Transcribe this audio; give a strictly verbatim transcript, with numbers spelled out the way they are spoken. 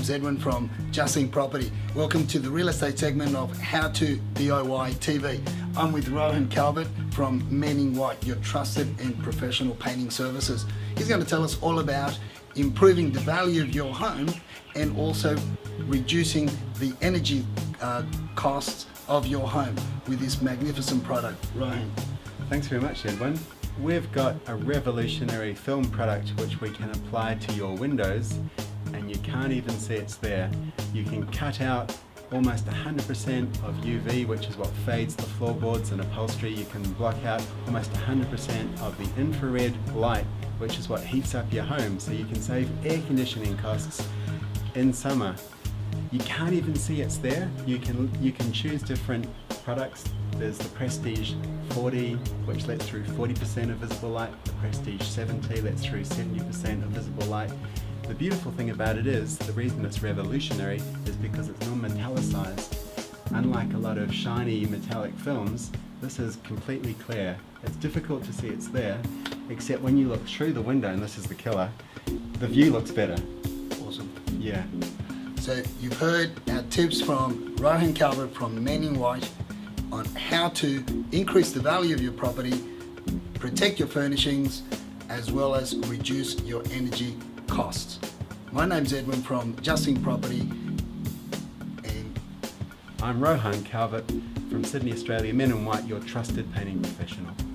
name's Edwin from Just Property. Welcome to the real estate segment of How to D I Y T V. I'm with Rohan Calvert from Men in White, your trusted and professional painting services. He's going to tell us all about improving the value of your home and also reducing the energy uh, costs of your home with this magnificent product. Rohan. Thanks very much, Edwin. We've got a revolutionary film product which we can apply to your windows, and you can't even see it's there. You can cut out almost one hundred percent of U V, which is what fades the floorboards and upholstery. You can block out almost one hundred percent of the infrared light, which is what heats up your home, so you can save air conditioning costs in summer. You can't even see it's there. You can, you can choose different products. There's the Prestige forty, which lets through forty percent of visible light. The Prestige seventy lets through seventy percent of visible light. The beautiful thing about it is, the reason it's revolutionary is because it's non-metallicized. Unlike a lot of shiny metallic films, this is completely clear. It's difficult to see it's there, except when you look through the window, and this is the killer, the view looks better. Awesome. Yeah. So you've heard our tips from Rohan Calvert from Men in White on how to increase the value of your property, protect your furnishings, as well as reduce your energy costs. My name's Edwin from Just Property, and I'm Rohan Calvert from Sydney, Australia. Men in White, your trusted painting professional.